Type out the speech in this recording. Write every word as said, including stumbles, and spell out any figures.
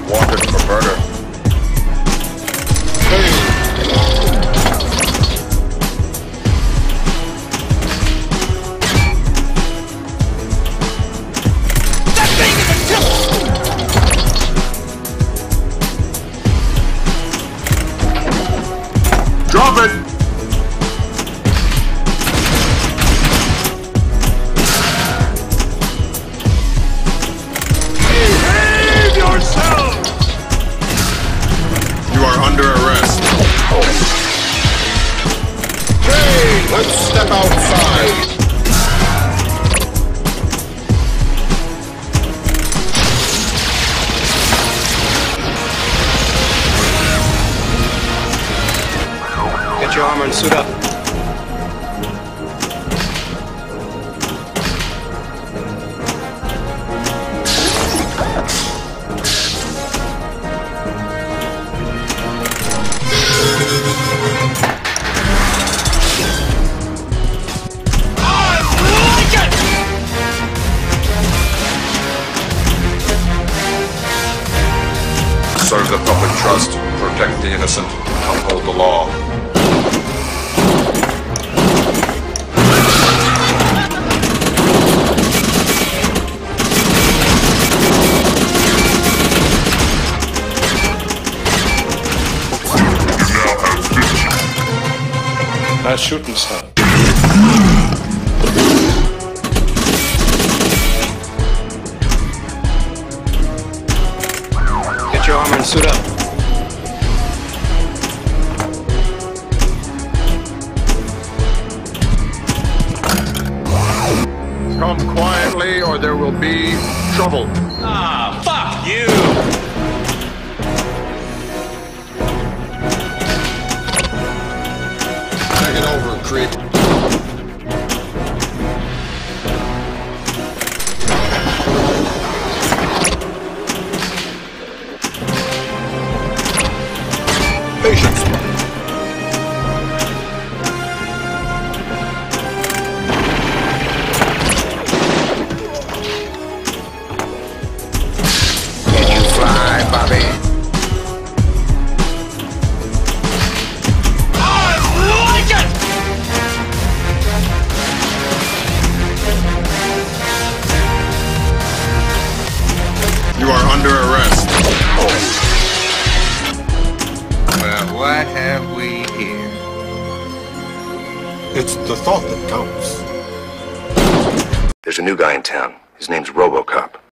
Wanted for murder. That thing is a killer! Drop it! Behave yourselves! You are under arrest. Hey, let's step outside. Get your armor and suit up. Serve the public trust, protect the innocent, uphold the law. Nice shooting, son. Get your armor and suit up. Come quietly or there will be trouble. Ah, fuck you! Take it over, creep. Patience. Can you fly, Bobby? I like it! You are under arrest. Well, what have we here? It's the thought that counts. There's a new guy in town. His name's RoboCop.